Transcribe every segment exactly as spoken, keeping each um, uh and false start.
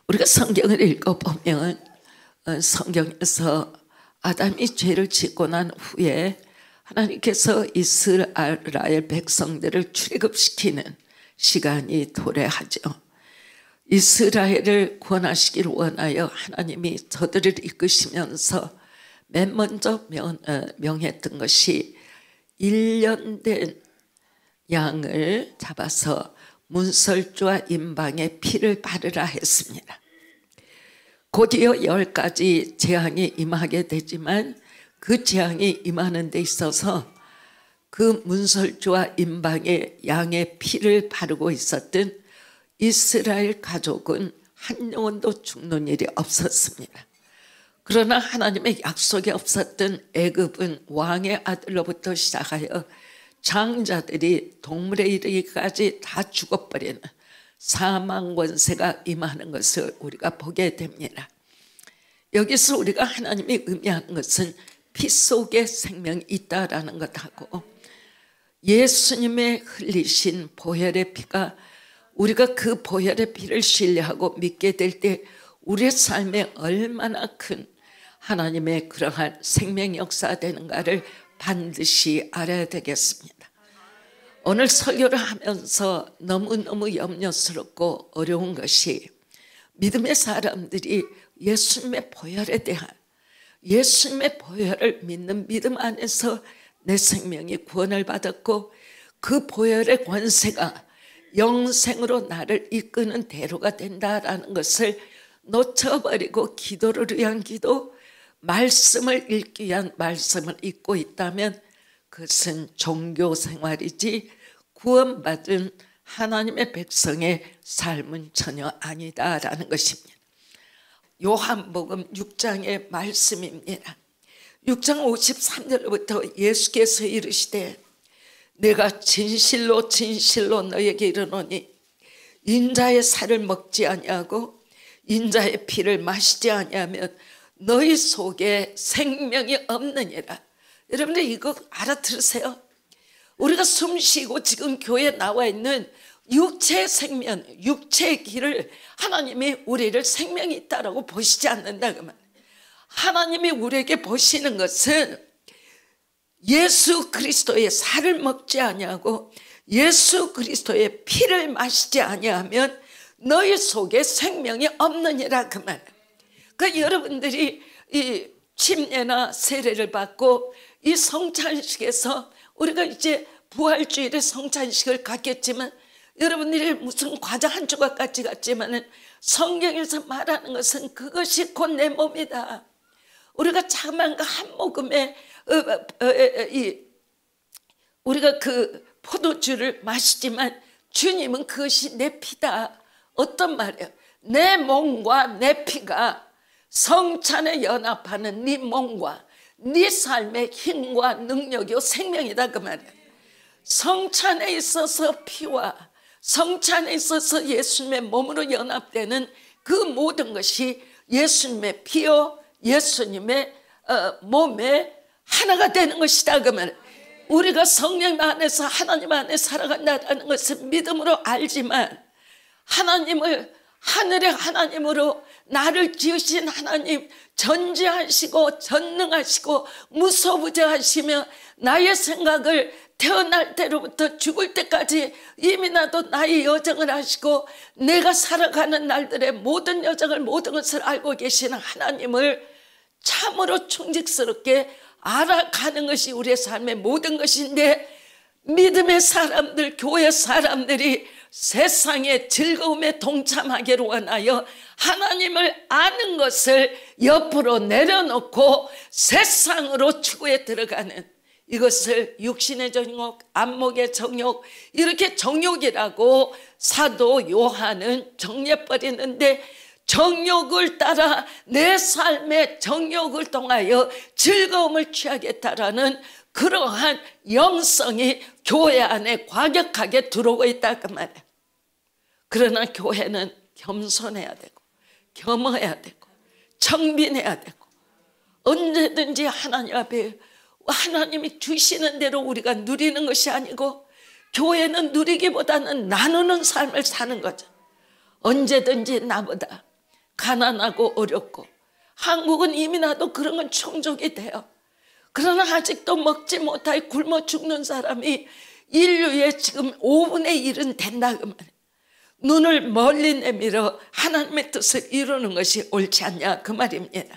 우리가 성경을 읽어보면 성경에서 아담이 죄를 짓고 난 후에 하나님께서 이스라엘 백성들을 출애굽시키는 시간이 도래하죠. 이스라엘을 구원하시기를 원하여 하나님이 저들을 이끄시면서 맨 먼저 명, 어, 명했던 것이 일 년 된 양을 잡아서 문설주와 임방에 피를 바르라 했습니다. 곧이어 열 가지 재앙이 임하게 되지만 그 재앙이 임하는 데 있어서 그 문설주와 임방에 양의 피를 바르고 있었던 이스라엘 가족은 한 영혼도 죽는 일이 없었습니다. 그러나 하나님의 약속이 없었던 애굽은 왕의 아들로부터 시작하여 장자들이 동물에 이르기까지 다 죽어버리는 사망 권세가 임하는 것을 우리가 보게 됩니다. 여기서 우리가 하나님이 의미하는 것은 피 속에 생명이 있다라는 것하고 예수님의 흘리신 보혈의 피가 우리가 그 보혈의 피를 신뢰하고 믿게 될 때 우리의 삶에 얼마나 큰 하나님의 그러한 생명 역사가 되는가를 반드시 알아야 되겠습니다. 오늘 설교를 하면서 너무너무 염려스럽고 어려운 것이 믿음의 사람들이 예수님의 보혈에 대한 예수님의 보혈을 믿는 믿음 안에서 내 생명이 구원을 받았고 그 보혈의 권세가 영생으로 나를 이끄는 대로가 된다라는 것을 놓쳐버리고 기도를 위한 기도, 말씀을 읽기 위한 말씀을 읽고 있다면 그것은 종교 생활이지 구원받은 하나님의 백성의 삶은 전혀 아니다라는 것입니다. 요한복음 육 장의 말씀입니다. 육 장 오십삼 절부터 예수께서 이르시되 내가 진실로 진실로 너에게 이르노니 인자의 살을 먹지 아니하고 인자의 피를 마시지 아니하면 너희 속에 생명이 없느니라. 여러분들 이거 알아들으세요. 우리가 숨쉬고 지금 교회에 나와 있는 육체의 생명, 육체의 길을 하나님이 우리를 생명이 있다라고 보시지 않는다 그 말. 하나님이 우리에게 보시는 것은 예수 그리스도의 살을 먹지 아니하고 예수 그리스도의 피를 마시지 아니하면 너희 속에 생명이 없느니라 그 말. 그 여러분들이 이 침례나 세례를 받고 이 성찬식에서 우리가 이제 부활주일에 성찬식을 갖겠지만 여러분들이 무슨 과자 한 조각 같이 같지만 성경에서 말하는 것은 그것이 곧 내 몸이다. 우리가 자그마한 거 한 모금에 어, 어, 어, 이, 우리가 그 포도주를 마시지만 주님은 그것이 내 피다. 어떤 말이에요? 내 몸과 내 피가 성찬에 연합하는 네 몸과 네 삶의 힘과 능력이요 생명이다 그 말이에요. 성찬에 있어서 피와 성찬에 있어서 예수님의 몸으로 연합되는 그 모든 것이 예수님의 피요 예수님의 어, 몸에 하나가 되는 것이다 그 말이에요. 우리가 성령 안에서 하나님 안에 살아간다는 것은 믿음으로 알지만 하나님을 하늘의 하나님으로 나를 지으신 하나님 전지하시고 전능하시고 무소부재하시며 나의 생각을 태어날 때로부터 죽을 때까지 이미 나도 나의 여정을 하시고 내가 살아가는 날들의 모든 여정을 모든 것을 알고 계시는 하나님을 참으로 충직스럽게 알아가는 것이 우리의 삶의 모든 것인데 믿음의 사람들, 교회 사람들이 세상의 즐거움에 동참하기를 원하여 하나님을 아는 것을 옆으로 내려놓고 세상으로 추구에 들어가는 이것을 육신의 정욕, 안목의 정욕 이렇게 정욕이라고 사도 요한은 정리해버리는데 정욕을 따라 내 삶의 정욕을 통하여 즐거움을 취하겠다라는 그러한 영성이 교회 안에 과격하게 들어오고 있다 그 말이에요. 그러나 교회는 겸손해야 되고 겸허해야 되고 청빈해야 되고 언제든지 하나님 앞에 하나님이 주시는 대로 우리가 누리는 것이 아니고 교회는 누리기보다는 나누는 삶을 사는 거죠. 언제든지 나보다 가난하고 어렵고, 한국은 이민와도 그런 건 충족이 돼요. 그러나 아직도 먹지 못하고 굶어 죽는 사람이 인류의 지금 오분의 일은 된다 그 말이에요. 눈을 멀리 내밀어 하나님의 뜻을 이루는 것이 옳지 않냐 그 말입니다.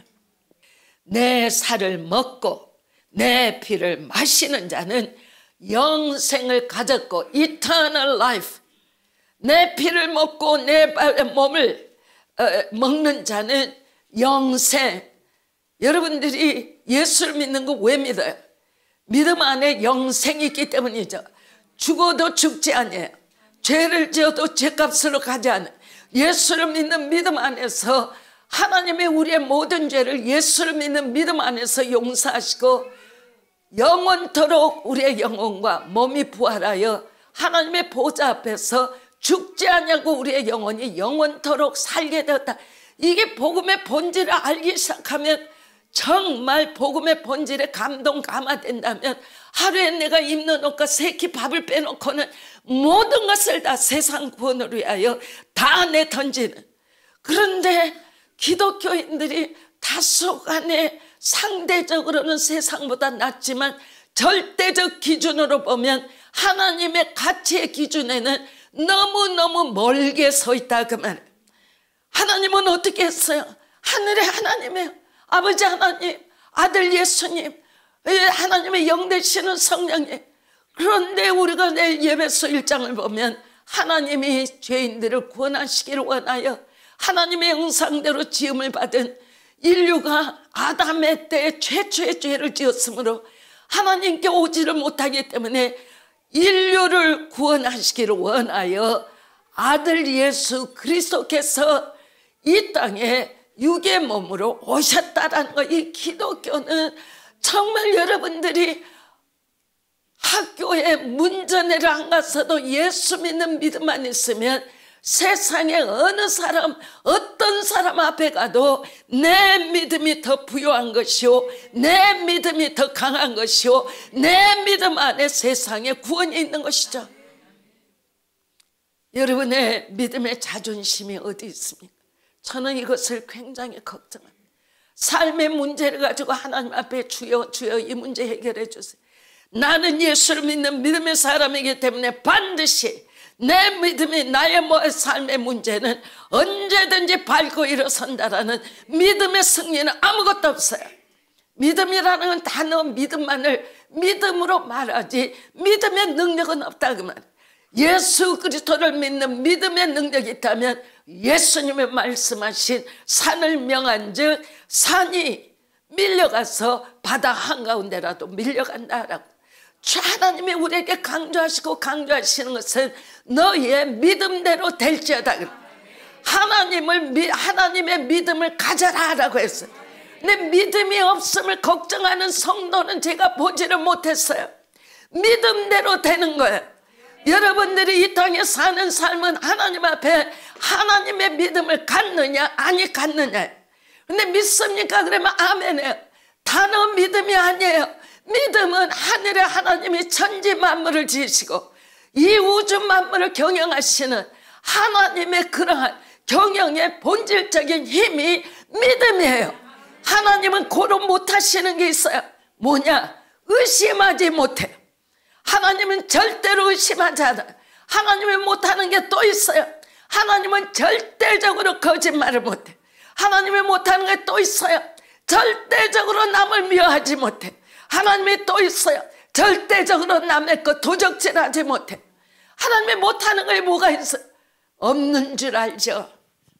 내 살을 먹고 내 피를 마시는 자는 영생을 가졌고 eternal life, 내 피를 먹고 내 몸을 먹는 자는 영생. 여러분들이 예수를 믿는 거 왜 믿어요? 믿음 안에 영생이 있기 때문이죠. 죽어도 죽지 아니에요. 죄를 지어도 죄값으로 가지 않아요. 예수를 믿는 믿음 안에서 하나님이 우리의 모든 죄를 예수를 믿는 믿음 안에서 용서하시고 영원토록 우리의 영혼과 몸이 부활하여 하나님의 보좌 앞에서 죽지 않냐고 우리의 영혼이 영원토록 살게 되었다. 이게 복음의 본질을 알기 시작하면, 정말 복음의 본질에 감동 감화된다면 하루에 내가 입는 옷과 세 끼 밥을 빼놓고는 모든 것을 다 세상 구원을 위하여 다 내던지는. 그런데 기독교인들이 다소간에 상대적으로는 세상보다 낫지만 절대적 기준으로 보면 하나님의 가치의 기준에는 너무너무 멀게 서 있다 그 말이에요. 하나님은 어떻게 했어요? 하늘의 하나님이에요. 아버지 하나님, 아들 예수님, 하나님의 영 되시는 성령님. 그런데 우리가 내일 예배서 일 장을 보면 하나님이 죄인들을 구원하시기를 원하여 하나님의 형상대로 지음을 받은 인류가 아담의 때 최초의 죄를 지었으므로 하나님께 오지를 못하기 때문에 인류를 구원하시기를 원하여 아들 예수 그리스도께서 이 땅에 육의 몸으로 오셨다라는 거. 이 기독교는 정말 여러분들이 학교에 문전에를 안 갔어도 예수 믿는 믿음만 있으면 세상에 어느 사람 어떤 사람 앞에 가도 내 믿음이 더 부유한 것이요, 내 믿음이 더 강한 것이요, 내 믿음 안에 세상에 구원이 있는 것이죠. 여러분의 믿음의 자존심이 어디 있습니까? 저는 이것을 굉장히 걱정합니다. 삶의 문제를 가지고 하나님 앞에 주여 주여 이 문제 해결해 주세요. 나는 예수를 믿는 믿음의 사람이기 때문에 반드시 내 믿음이 나의 삶의 문제는 언제든지 밟고 일어선다라는 믿음의 승리는 아무것도 없어요. 믿음이라는 단어 믿음만을 믿음으로 말하지 믿음의 능력은 없다 그 말. 예수 그리스도를 믿는 믿음의 능력이 있다면 예수님의 말씀하신 산을 명한 즉 산이 밀려가서 바다 한가운데라도 밀려간다라고. 하나님이 우리에게 강조하시고 강조하시는 것은 너희의 믿음대로 될지어다. 하나님을 하나님의 믿음을 가져라라고 했어요. 내 믿음이 없음을 걱정하는 성도는 제가 보지를 못했어요. 믿음대로 되는 거예요. 여러분들이 이 땅에 사는 삶은 하나님 앞에 하나님의 믿음을 갖느냐 아니 갖느냐. 근데 믿습니까? 그러면 아멘이에요. 단어 믿음이 아니에요. 믿음은 하늘의 하나님이 천지 만물을 지으시고 이 우주 만물을 경영하시는 하나님의 그러한 경영의 본질적인 힘이 믿음이에요. 하나님은 고로 못하시는 게 있어요. 뭐냐? 의심하지 못해요. 하나님은 절대로 의심하지 않아요. 하나님이 못하는 게 또 있어요. 하나님은 절대적으로 거짓말을 못해요. 하나님이 못하는 게 또 있어요. 절대적으로 남을 미워하지 못해요. 하나님이 또 있어요. 절대적으로 남의 것 도적질하지 못해. 하나님이 못하는 거에 뭐가 있어요? 없는 줄 알죠.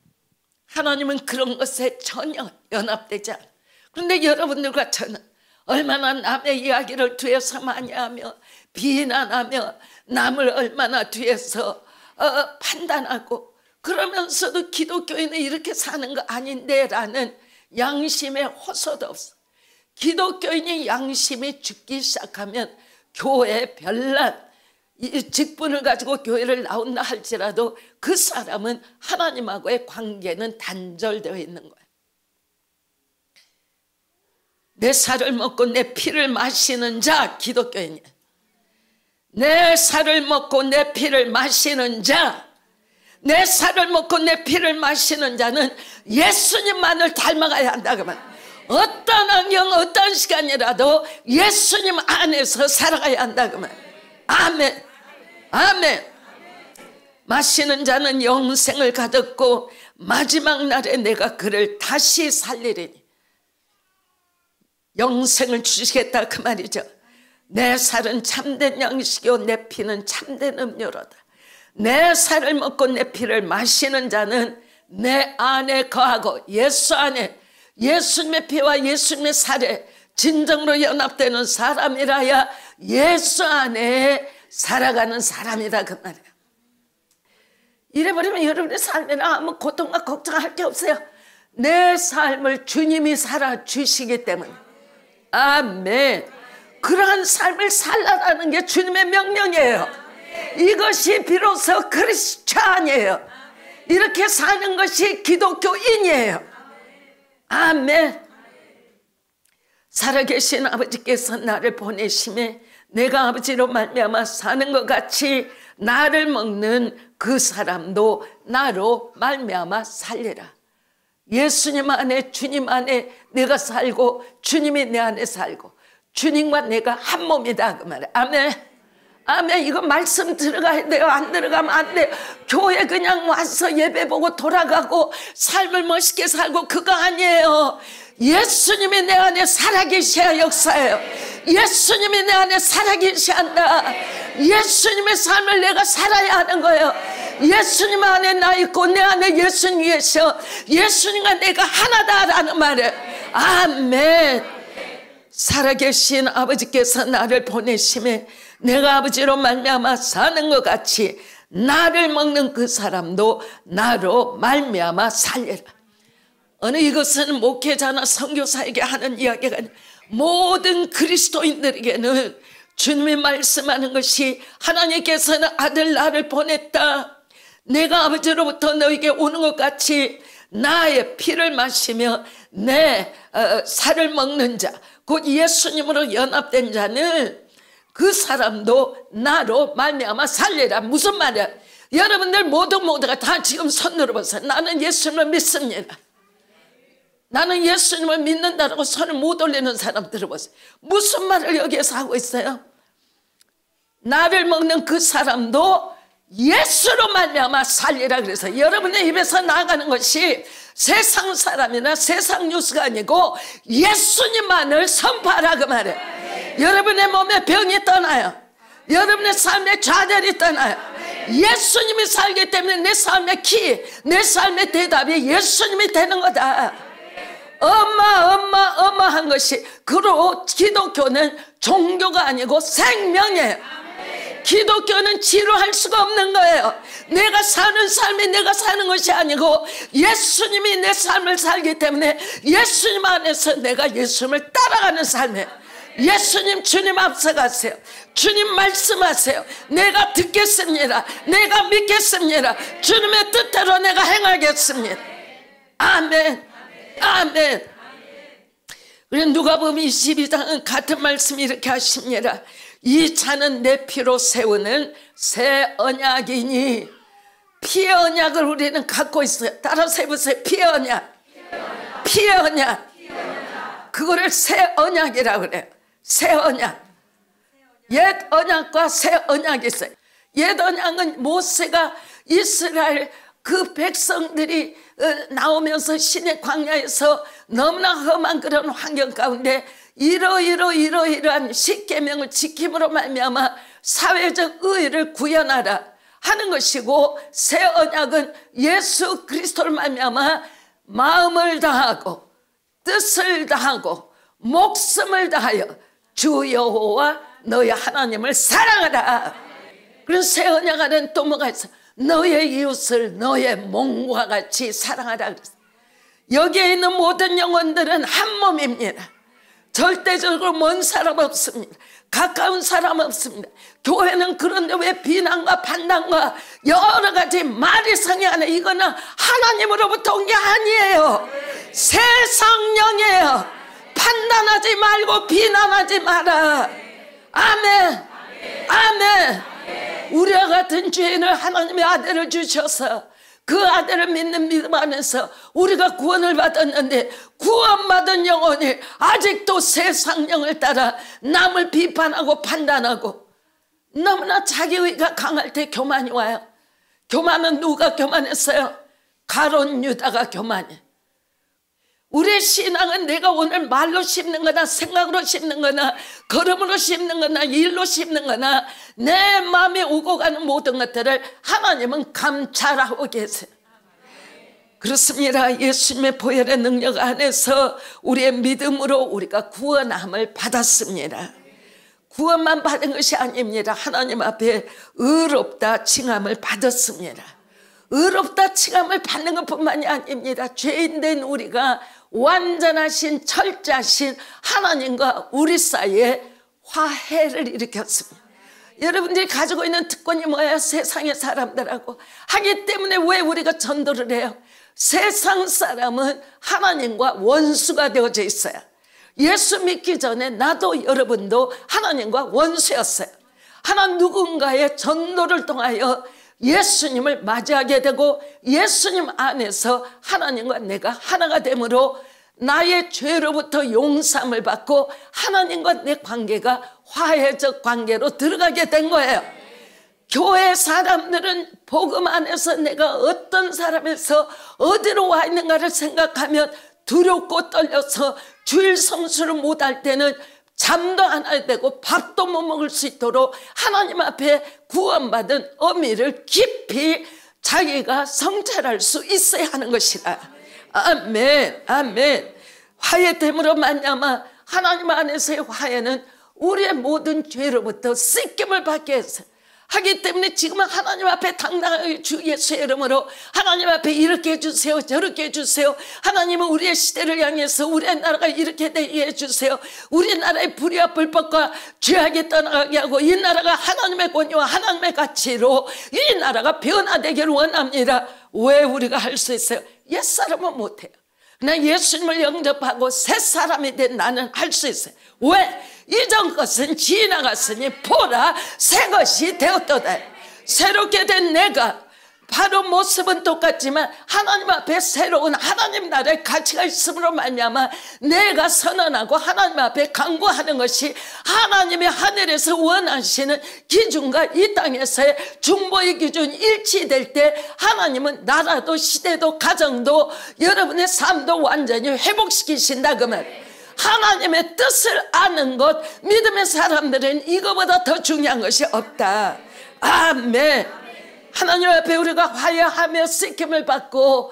하나님은 그런 것에 전혀 연합되지 않아요. 그런데 여러분들과 저는 얼마나 남의 이야기를 뒤에서 많이 하며 비난하며 남을 얼마나 뒤에서 어, 판단하고 그러면서도 기독교인은 이렇게 사는 거 아닌데 라는 양심의 호소도 없어. 기독교인이 양심이 죽기 시작하면 교회 별난 이 직분을 가지고 교회를 나온다 할지라도 그 사람은 하나님하고의 관계는 단절되어 있는 거예요. 내 살을 먹고 내 피를 마시는 자 기독교인이에요. 내 살을 먹고 내 피를 마시는 자, 내 살을 먹고 내 피를 마시는 자는 예수님만을 닮아가야 한다 그 말. 어떤 환경 어떤 시간이라도 예수님 안에서 살아가야 한다 그 말. 아멘. 아멘. 마시는 자는 영생을 가졌고 마지막 날에 내가 그를 다시 살리리니. 영생을 주시겠다 그 말이죠. 내 살은 참된 양식이요 내 피는 참된 음료로다. 내 살을 먹고 내 피를 마시는 자는 내 안에 거하고 예수 안에 예수님의 피와 예수님의 살에 진정으로 연합되는 사람이라야 예수 안에 살아가는 사람이다 그 말이에요. 이래버리면 여러분의 삶에는 아무 고통과 걱정할 게 없어요. 내 삶을 주님이 살아주시기 때문에. 아멘. 그러한 삶을 살라라는 게 주님의 명령이에요. 이것이 비로소 크리스찬이에요. 이렇게 사는 것이 기독교인이에요. 아멘. 살아계신 아버지께서 나를 보내심에 내가 아버지로 말미암아 사는 것 같이 나를 먹는 그 사람도 나로 말미암아 살리라. 예수님 안에 주님 안에 내가 살고 주님이 내 안에 살고 주님과 내가 한 몸이다 그 말이에요. 아멘. 아멘. 이거 말씀 들어가야 돼요. 안 들어가면 안 돼요. 교회 그냥 와서 예배 보고 돌아가고 삶을 멋있게 살고 그거 아니에요. 예수님이 내 안에 살아계셔야 역사예요. 예수님이 내 안에 살아계셔야 한다. 예수님의 삶을 내가 살아야 하는 거예요. 예수님 안에 나 있고 내 안에 예수님 계셔. 예수님과 내가 하나다라는 말이에요. 아멘. 살아계신 아버지께서 나를 보내심에 내가 아버지로 말미암아 사는 것 같이 나를 먹는 그 사람도 나로 말미암아 살리라. 어느 이것은 목회자나 선교사에게 하는 이야기가 아니라 모든 그리스도인들에게는 주님이 말씀하는 것이 하나님께서는 아들 나를 보냈다. 내가 아버지로부터 너에게 오는 것 같이 나의 피를 마시며 내 어, 살을 먹는 자 곧 예수님으로 연합된 자는 그 사람도 나로 말미암아 살리라. 무슨 말이야? 여러분들 모두 모두가 다 지금 손 들어보세요. 나는 예수님을 믿습니다. 나는 예수님을 믿는다라고 손을 못 올리는 사람 들어보세요. 무슨 말을 여기에서 하고 있어요? 나를 먹는 그 사람도 예수로 말미암아 살리라. 그래서 여러분의 입에서 나가는 것이 세상 사람이나 세상 뉴스가 아니고 예수님만을 선포하라 그 말이에요. 여러분의 몸에 병이 떠나요. 여러분의 삶에 좌절이 떠나요. 예수님이 살기 때문에 내 삶의 키, 내 삶의 대답이 예수님이 되는 거다. 어마어마어마한 것이. 그리고 기독교는 종교가 아니고 생명이에요. 기독교는 치료할 수가 없는 거예요. 내가 사는 삶이 내가 사는 것이 아니고 예수님이 내 삶을 살기 때문에 예수님 안에서 내가 예수님을 따라가는 삶이에요. 예수님 주님 앞서가세요. 주님 말씀하세요. 내가 듣겠습니다. 내가 믿겠습니다. 주님의 뜻대로 내가 행하겠습니다. 아멘. 아멘. 그래서 누가복음 이십이 장은 같은 말씀 이렇게 하십니다. 이 잔은 내 피로 세우는 새 언약이니. 피의 언약을 우리는 갖고 있어요. 따라서 해보세요. 피의 언약. 피의 언약. 그거를 새 언약이라고 그래요. 새 언약. 옛 언약과 새 언약이 있어요. 옛 언약은 모세가 이스라엘 그 백성들이 나오면서 시내 광야에서 너무나 험한 그런 환경 가운데 이러이러 이러이러한 십계명을 지킴으로 말미암아 사회적 의의를 구현하라 하는 것이고, 새 언약은 예수 그리스도를 말미암아 마음을 다하고 뜻을 다하고 목숨을 다하여 주 여호와 너의 하나님을 사랑하라. 그래서 새 언약 안에는 또 뭐가 있어? 너의 이웃을 너의 몸과 같이 사랑하라. 여기에 있는 모든 영혼들은 한 몸입니다. 절대적으로 먼 사람 없습니다. 가까운 사람 없습니다. 교회는 그런데 왜 비난과 판단과 여러 가지 말이 성이 안에, 이거는 하나님으로부터 온 게 아니에요. 세상령이에요. 판단하지 말고 비난하지 마라. 아멘. 아멘. 우리와 같은 죄인을 하나님의 아들을 주셔서 그 아들을 믿는 믿음 안에서 우리가 구원을 받았는데 구원받은 영혼이 아직도 세상 영을 따라 남을 비판하고 판단하고 너무나 자기의가 강할 때 교만이 와요. 교만은 누가 교만했어요? 가룟 유다가 교만해. 우리의 신앙은 내가 오늘 말로 심는 거나 생각으로 심는 거나 걸음으로 심는 거나 일로 심는 거나 내 마음에 오고 가는 모든 것들을 하나님은 감찰하고 계세요. 그렇습니다. 예수님의 보혈의 능력 안에서 우리의 믿음으로 우리가 구원함을 받았습니다. 구원만 받은 것이 아닙니다. 하나님 앞에 의롭다 칭함을 받았습니다. 의롭다 칭함을 받는 것뿐만이 아닙니다. 죄인된 우리가 완전하신 철저하신 하나님과 우리 사이에 화해를 일으켰습니다. 여러분들이 가지고 있는 특권이 뭐예요? 세상의 사람들하고 하기 때문에 왜 우리가 전도를 해요? 세상 사람은 하나님과 원수가 되어져 있어요. 예수 믿기 전에 나도 여러분도 하나님과 원수였어요. 하나 누군가의 전도를 통하여 예수님을 맞이하게 되고 예수님 안에서 하나님과 내가 하나가 되므로 나의 죄로부터 용서함을 받고 하나님과 내 관계가 화해적 관계로 들어가게 된 거예요. 교회 사람들은 복음 안에서 내가 어떤 사람에서 어디로 와 있는가를 생각하면 두렵고 떨려서 주일 성수를 못할 때는 잠도 안 해야 되고 밥도 못 먹을 수 있도록 하나님 앞에 구원받은 의미를 깊이 자기가 성찰할 수 있어야 하는 것이다. 아멘, 아멘. 화해됨으로 말미암아 하나님 안에서의 화해는 우리의 모든 죄로부터 씻김을 받게 해서 하기 때문에 지금은 하나님 앞에 당당하게 주 예수의 이름으로 하나님 앞에 이렇게 해주세요, 저렇게 해주세요. 하나님은 우리의 시대를 향해서 우리의 나라가 이렇게 되게 해주세요. 우리나라의 불의와 불법과 죄악이 떠나가게 하고 이 나라가 하나님의 권위와 하나님의 가치로 이 나라가 변화되기를 원합니다. 왜 우리가 할 수 있어요? 옛사람은 못해요. 그러나 예수님을 영접하고 새 사람이 된 나는 할 수 있어요. 왜? 이전 것은 지나갔으니 보라 새 것이 되었도다. 새롭게 된 내가 바로 모습은 똑같지만 하나님 앞에 새로운 하나님 나라의 가치가 있음으로 말미암아 내가 선언하고 하나님 앞에 간구하는 것이 하나님의 하늘에서 원하시는 기준과 이 땅에서의 중보의 기준 일치될 때 하나님은 나라도 시대도 가정도 여러분의 삶도 완전히 회복시키신다 그 말. 하나님의 뜻을 아는 것, 믿음의 사람들은 이거보다 더 중요한 것이 없다. 아멘. 하나님 앞에 우리가 화해하며 씻김을 받고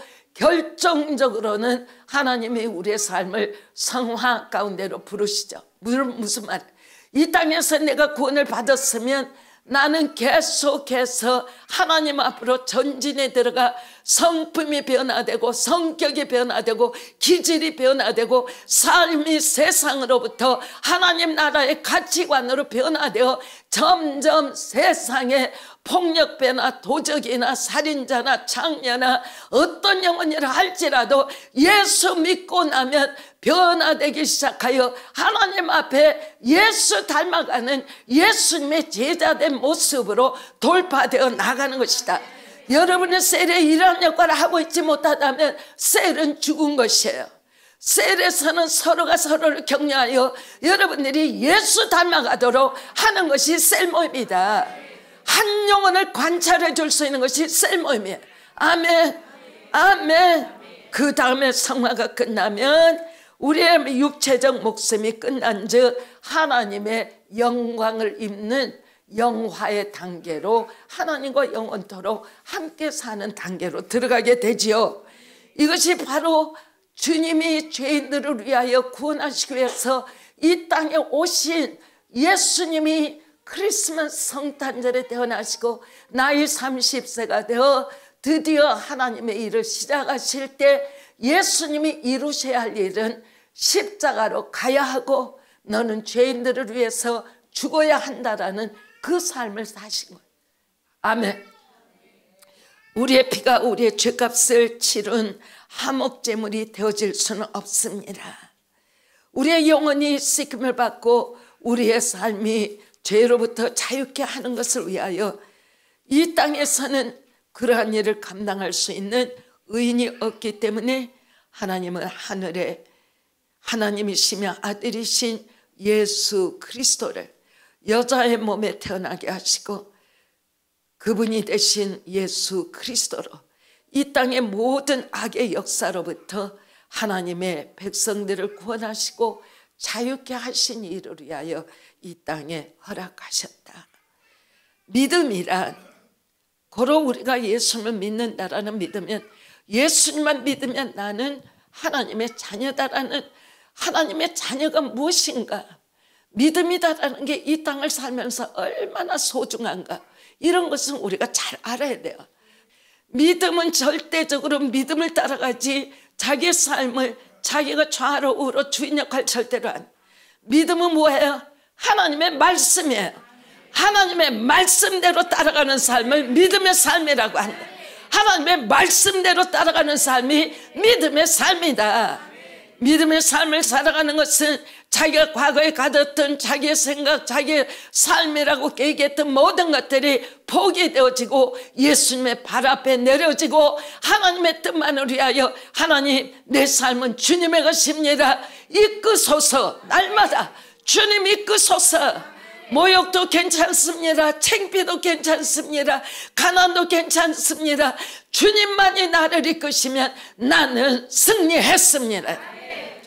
결정적으로는 하나님이 우리의 삶을 성화 가운데로 부르시죠. 무슨 말? 이 땅에서 내가 구원을 받았으면 나는 계속해서 하나님 앞으로 전진에 들어가 성품이 변화되고 성격이 변화되고 기질이 변화되고 삶이 세상으로부터 하나님 나라의 가치관으로 변화되어 점점 세상에 폭력배나 도적이나 살인자나 창녀나 어떤 영혼이라 할지라도 예수 믿고 나면 변화되기 시작하여 하나님 앞에 예수 닮아가는 예수님의 제자된 모습으로 돌파되어 나가는 것이다. 여러분의 셀에 이러한 역할을 하고 있지 못하다면 셀은 죽은 것이에요. 셀에서는 서로가 서로를 격려하여 여러분들이 예수 닮아가도록 하는 것이 셀 모임이다. 한 영혼을 관찰해 줄 수 있는 것이 셀 모임이에요. 아멘, 아멘. 그 다음에 성화가 끝나면 우리의 육체적 목숨이 끝난 즉 하나님의 영광을 입는 영화의 단계로 하나님과 영원토록 함께 사는 단계로 들어가게 되지요. 이것이 바로 주님이 죄인들을 위하여 구원하시기 위해서 이 땅에 오신 예수님이 크리스마스 성탄절에 태어나시고 나이 삼십 세가 되어 드디어 하나님의 일을 시작하실 때 예수님이 이루셔야 할 일은 십자가로 가야 하고 너는 죄인들을 위해서 죽어야 한다라는 그 삶을 사신 거예요. 아멘. 우리의 피가 우리의 죄값을 치른 화목제물이 되어질 수는 없습니다. 우리의 영혼이 씻김을 받고 우리의 삶이 죄로부터 자유케 하는 것을 위하여 이 땅에서는 그러한 일을 감당할 수 있는 의인이 없기 때문에 하나님은 하늘에 하나님이시며 아들이신 예수 그리스도를 여자의 몸에 태어나게 하시고 그분이 되신 예수 그리스도로 이 땅의 모든 악의 역사로부터 하나님의 백성들을 구원하시고 자유케 하신 이를 위하여 이 땅에 허락하셨다. 믿음이란 고로 우리가 예수님을 믿는다라는 믿으면, 예수님만 믿으면 나는 하나님의 자녀다라는, 하나님의 자녀가 무엇인가, 믿음이다라는 게 이 땅을 살면서 얼마나 소중한가, 이런 것은 우리가 잘 알아야 돼요. 믿음은 절대적으로 믿음을 따라가지 자기 삶을 자기가 좌로 우로 주인 역할 절대로 안. 믿음은 뭐예요? 하나님의 말씀이에요. 하나님의 말씀대로 따라가는 삶을 믿음의 삶이라고 한다. 하나님의 말씀대로 따라가는 삶이 믿음의 삶이다. 믿음의 삶을 살아가는 것은 자기가 과거에 가졌던 자기의 생각, 자기의 삶이라고 얘기했던 모든 것들이 포기되어지고 예수님의 발 앞에 내려지고 하나님의 뜻만을 위하여, 하나님 내 삶은 주님의 것입니다, 이끄소서. 날마다 주님 이끄소서. 모욕도 괜찮습니다. 창피도 괜찮습니다. 가난도 괜찮습니다. 주님만이 나를 이끄시면 나는 승리했습니다.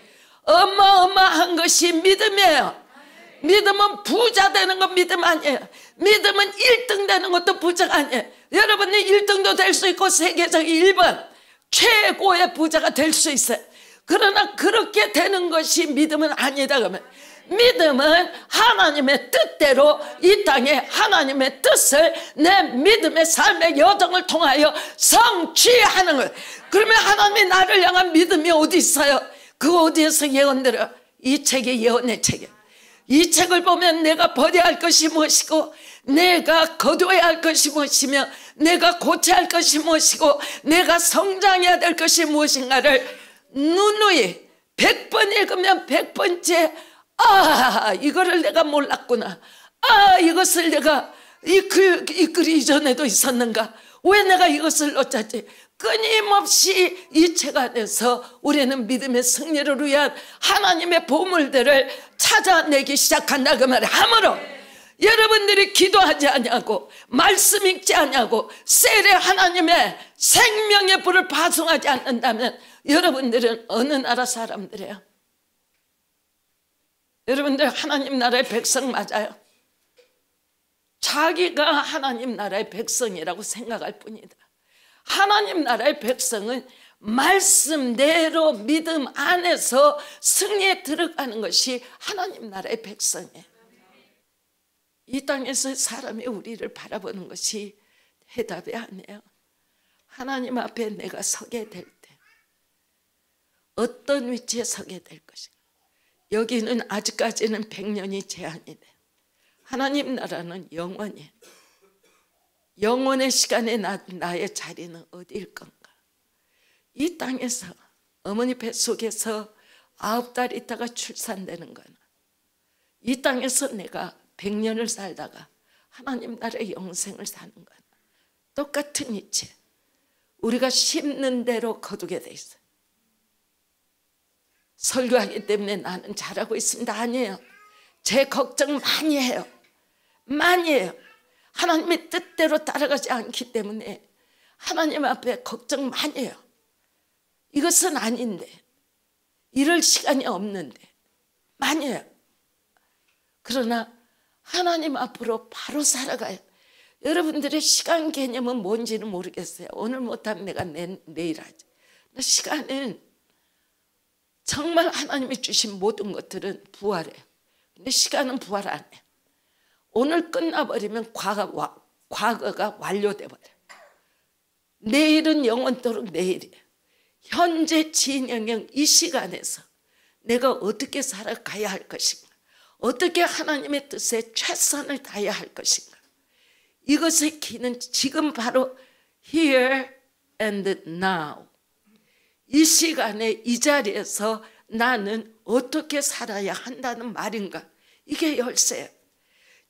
어마어마한 것이 믿음이에요. 믿음은 부자 되는 건 믿음 아니에요. 믿음은 일 등 되는 것도 부자가 아니에요. 여러분이 일 등도 될 수 있고 세계적 일 번 최고의 부자가 될 수 있어요. 그러나 그렇게 되는 것이 믿음은 아니다. 그러면 믿음은 하나님의 뜻대로 이 땅에 하나님의 뜻을 내 믿음의 삶의 여정을 통하여 성취하는 거예요. 그러면 하나님이 나를 향한 믿음이 어디 있어요? 그 어디에서 예언들어? 이 책이 예언의 책이에요. 이 책을 보면 내가 버려야 할 것이 무엇이고, 내가 거두어야 할 것이 무엇이며, 내가 고쳐야 할 것이 무엇이고, 내가 성장해야 될 것이 무엇인가를 누누이 백 번 읽으면 백 번째, 아, 이거를 내가 몰랐구나. 아, 이것을 내가 이 글, 이 글이 이전에도 있었는가? 왜 내가 이것을 놓쳤지? 끊임없이 이 책 안에서 우리는 믿음의 승리를 위한 하나님의 보물들을 찾아내기 시작한다 그 말이에요. 함으로 여러분들이 기도하지 않냐고, 말씀 읽지 않냐고, 셀에 하나님의 생명의 불을 파송하지 않는다면 여러분들은 어느 나라 사람들이에요? 여러분들 하나님 나라의 백성 맞아요. 자기가 하나님 나라의 백성이라고 생각할 뿐이다. 하나님 나라의 백성은 말씀대로 믿음 안에서 승리에 들어가는 것이 하나님 나라의 백성이에요. 이 땅에서 사람이 우리를 바라보는 것이 해답이 아니에요. 하나님 앞에 내가 서게 될 때 어떤 위치에 서게 될 것인가. 여기는 아직까지는 백 년이 제한이 돼요. 하나님 나라는 영원이에요. 영원의 시간에 나, 나의 자리는 어디일 건가? 이 땅에서 어머니 뱃속에서 아홉 달 있다가 출산되는 거나, 이 땅에서 내가 백 년을 살다가 하나님 나라의 영생을 사는 거나 똑같은 이치. 우리가 심는 대로 거두게 돼 있어요. 설교하기 때문에 나는 잘하고 있습니다. 아니에요. 제 걱정 많이 해요. 많이 해요. 하나님의 뜻대로 따라가지 않기 때문에 하나님 앞에 걱정 많이 해요. 이것은 아닌데, 이럴 시간이 없는데 많이 해요. 그러나 하나님 앞으로 바로 살아가요. 여러분들의 시간 개념은 뭔지는 모르겠어요. 오늘 못하면 내가 내, 내일 하지. 시간은 정말 하나님이 주신 모든 것들은 부활해요. 근데 시간은 부활 안 해요. 오늘 끝나버리면 과거, 과거가 완료돼 버려요. 내일은 영원토록 내일이에요. 현재 진영형 이 시간에서 내가 어떻게 살아가야 할 것인가, 어떻게 하나님의 뜻에 최선을 다해야 할 것인가, 이것의 키는 지금 바로 here and now, 이 시간에 이 자리에서 나는 어떻게 살아야 한다는 말인가. 이게 열쇠예요.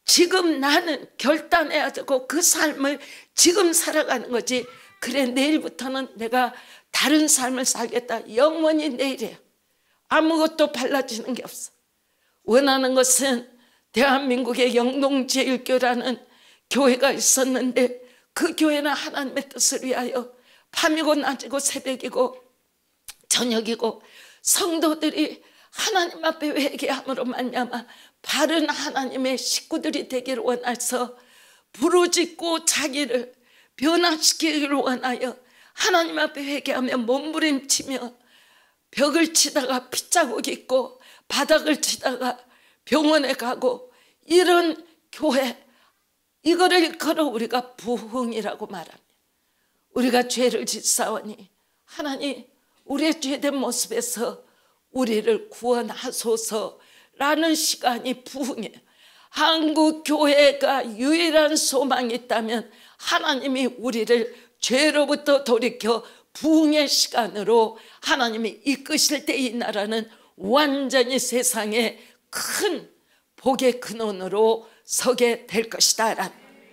지금 나는 결단해야 되고 그 삶을 지금 살아가는 거지. 그래 내일부터는 내가 다른 삶을 살겠다. 영원히 내일이에요. 아무것도 달라지는 게 없어. 원하는 것은 대한민국의 영동제일교라는 교회가 있었는데 그 교회는 하나님의 뜻을 위하여 밤이고 낮이고 새벽이고 저녁이고 성도들이 하나님 앞에 회개함으로 말미암아 바른 하나님의 식구들이 되기를 원해서 부르짖고 자기를 변화시키기를 원하여 하나님 앞에 회개하며 몸부림치며 벽을 치다가 핏자국 있고 바닥을 치다가 병원에 가고 이런 교회, 이거를 걸어 우리가 부흥이라고 말합니다. 우리가 죄를 짓사오니 하나님 우리의 죄된 모습에서 우리를 구원하소서라는 시간이 부흥이에요. 한국 교회가 유일한 소망이 있다면 하나님이 우리를 죄로부터 돌이켜 부흥의 시간으로 하나님이 이끄실 때 이 나라는 완전히 세상에 큰 복의 근원으로 서게 될 것이다 라는.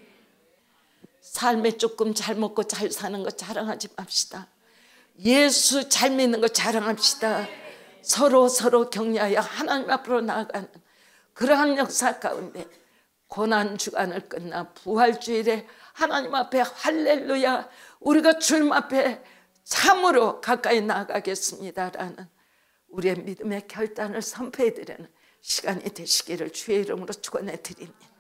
삶에 조금 잘 먹고 잘 사는 거 자랑하지 맙시다. 예수 잘 믿는 거 자랑합시다. 서로 서로 격려하여 하나님 앞으로 나아가는 그러한 역사 가운데 고난주간을 끝나 부활주일에 하나님 앞에 할렐루야 우리가 주님 앞에 참으로 가까이 나아가겠습니다라는 우리의 믿음의 결단을 선포해드리는 시간이 되시기를 주의 이름으로 축원해 드립니다.